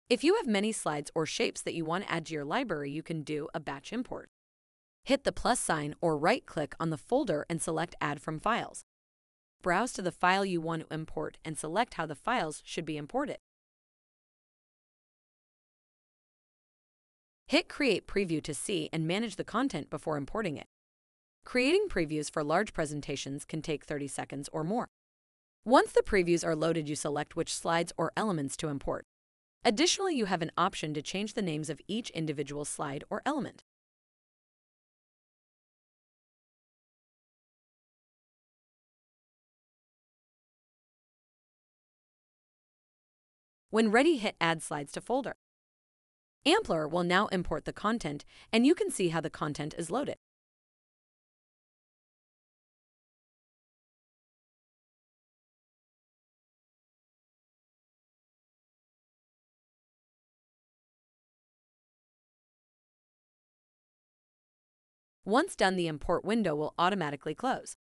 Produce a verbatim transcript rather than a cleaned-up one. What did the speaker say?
If you have many slides or shapes that you want to add to your library, you can do a batch import. Hit the plus sign or right-click on the folder and select Add from Files. Browse to the file you want to import and select how the files should be imported. Hit Create Preview to see and manage the content before importing it. Creating previews for large presentations can take thirty seconds or more. Once the previews are loaded, you select which slides or elements to import. Additionally, you have an option to change the names of each individual slide or element. When ready, hit Add Slides to Folder. Ampler will now import the content, and you can see how the content is loaded. Once done, the import window will automatically close.